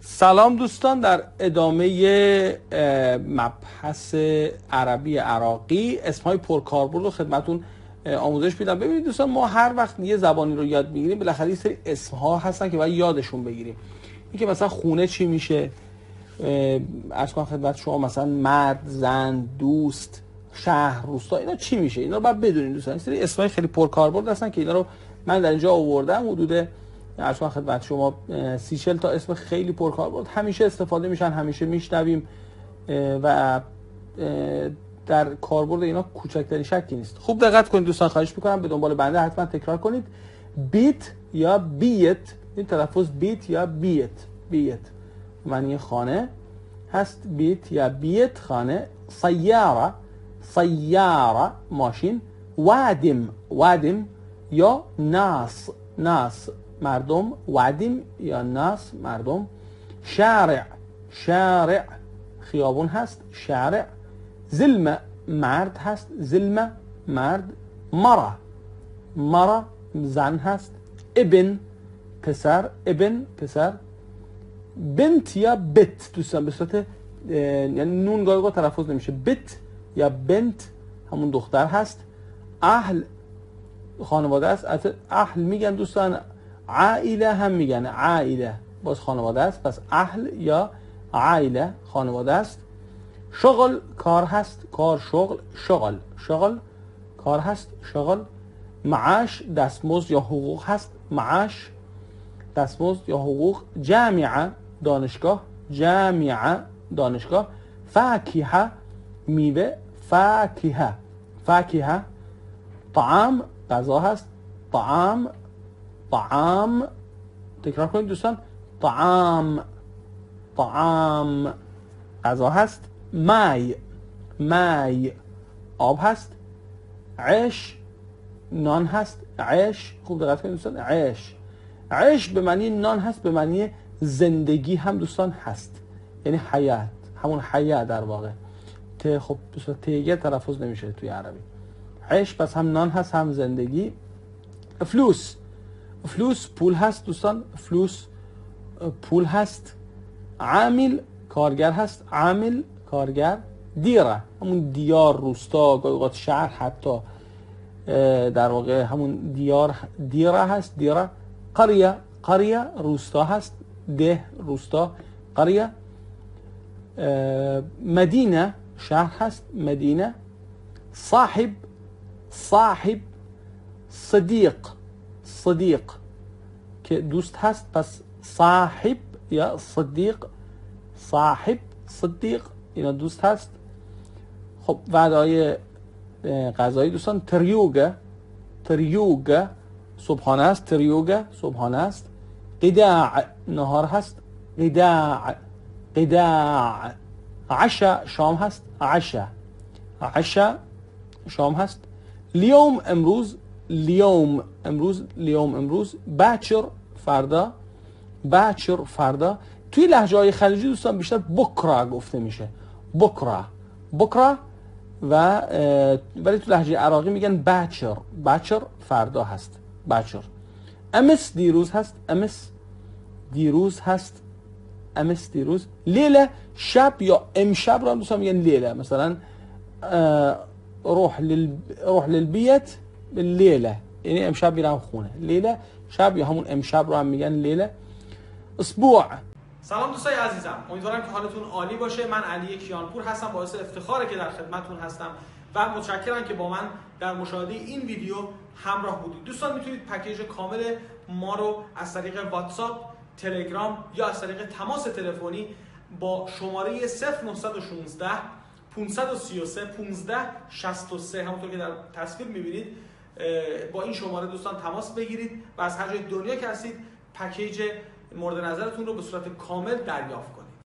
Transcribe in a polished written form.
سلام دوستان، در ادامه مبحث عربی عراقی اسمهای پرکاربرد رو خدمتون آموزش میدم. ببینید دوستان، ما هر وقت یه زبانی رو یاد میگیریم بالاخره یه سری اسمها هستن که باید یادشون بگیریم. این که مثلا خونه چی میشه، عرض کنم خدمت شما، مثلا مرد، زن، دوست، شهر، روستا، اینا چی میشه، اینا رو باید بدونید دوستان. این سری اسمای خیلی پرکاربرد هستن که اینا رو من در اینجا آوردم. حدود عرض کنم خدمت شما 30-40 تا اسم خیلی پرکاربرد همیشه استفاده میشن، همیشه میشنویم و در کاربرد اینا کوچکترین شکی نیست. خوب دقت کنید دوستان، خواهش میکنم به دنبال بنده حتما تکرار کنید. بیت یا بیت، این تلفظ بیت یا بیت. بیت معنی خانه هست، بیت یا بیت خانه. سیاره، سیاره ماشین. وادم، وادم یا ناس، ناس مردم. وادم یا ناس مردم. شارع، شارع خیابون هست، شارع. زلمه مرد هست، زلمه مرد. مرا، مرا زن هست. ابن پسر، ابن پسر. بنت یا بت دوستان به صورت یعنی نون گاهی تلفظ نمیشه، بت یا بنت همون دختر هست. اهل خانواده است، اهل میگن دوستان، عائله هم میگن، عائله باز خانواده است، پس اهل یا عائله خانواده است. شغل کار هست، کار شغل، شغل شغل کار هست، شغل. معاش دستمزد یا حقوق هست، معاش دستمزد یا حقوق. جامعه دانشگاه، جامعه دانشگاه. فاکهه میوه، فاکهه فاکهه. طعام غذا هست، طعام طعام تکرار کنید دوستان، طعام طعام غذا هست. مای، مای آب هست. عیش نان هست، عیش خوب دقت کنید دوستان، عیش عیش به معنی نان هست، به معنی زندگی هم دوستان هست، یعنی حیات، همون حیات در واقع. ته خب دوستان تیگه تلفظ نمیشه توی عربی. عیش پس هم نان هست هم زندگی. فلوس، فلوس پول هست دوستان، فلوس پول هست. عامل کارگر هست، عامل کارگر. دیره همون دیار، روستا، گاهی اوقات شهر حتی در واقع همون دیار، دیره هست، دیره. قریه، قریه روستا هست، ده روستا، قریه. مدینه شهر هست، مدینه. صاحب، صاحب. صدیق، صدیق که دوست هست، پس صاحب یا صدیق. صاحب، صدیق اینا دوست هست. خب وعده‌های غذایی دوستان، تریوگه، تریوگه صبحانه است، تریوگه صبحانه است. قداع نهار هست، قداع قداع. عشاء شام هست، عشاء عشاء شام هست. لیوم امروز، لیوم امروز، لیوم امروز. باکر فردا، باکر فردا. توی لهجه‌های خلیجی دوستان بیشتر بکرا گفته میشه، بکرا بکرا. و ولی تو لهجه عراقی میگن باکر، باکر فردا هست، باکر. امس دیروز هست، امس دیروز هست، امس دیروز. لیله شب یا امشب رو دوستان میگن لیله. مثلا روح للبیت لیله، یعنی امشب میرم خونه. لیله شب یا همون امشب رو هم میگن لیله. اسبوع. سلام دوستای عزیزم، امیدوارم که حالتون عالی باشه. من علی کیانپور هستم، باعث افتخاره که در خدمتتون هستم و متشکرم که با من در مشاهده این ویدیو همراه بودید. دوستان میتونید پکیج کامل ما رو از طریق واتساپ، تلگرام یا از طریق تماس تلفنی با شماره 0916 533 1563 همونطور که در تصویر میبینید با این شماره دوستان تماس بگیرید و از هر جای دنیا که هستید پکیج مورد نظرتون رو به صورت کامل دریافت کنید.